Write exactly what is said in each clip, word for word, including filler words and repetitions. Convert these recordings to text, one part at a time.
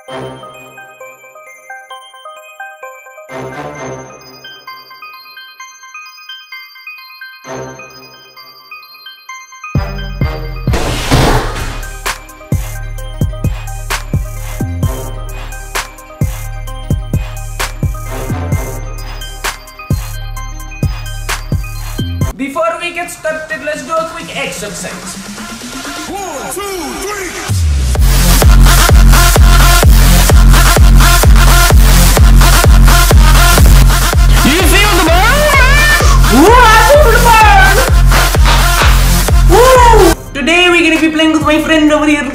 Before we get started, let's do a quick exercise. One, two, three. You feel the burn? Ooh, I feel the burn! Woo! Today we're gonna be playing with my friend over here.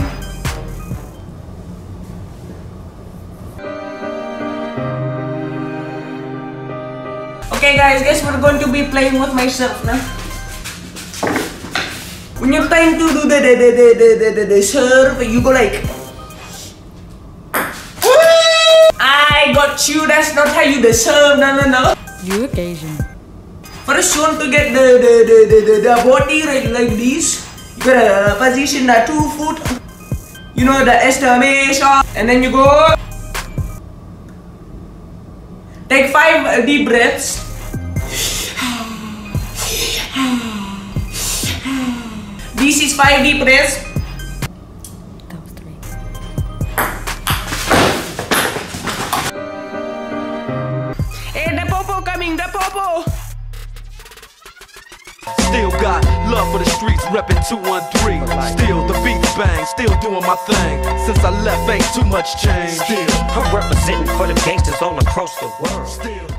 Okay guys, guys, we're going to be playing with myself now. When you're trying to do the the the the the, the, the serve, you go like. I got you. That's not how you the serve. No, no, no. You look Asian. First, you want to get the the the the, the, the body right like this. You gotta position the two foot. You know the estimation, and then you go. Take five deep breaths. This is five deep breaths. That was three. Hey, the popo coming, the popo. Still got love for the streets, reppin' two one three. Still the beats bang, still doing my thing. Since I left, ain't too much change. Still, I'm representing for the gangsters all across the world. Still.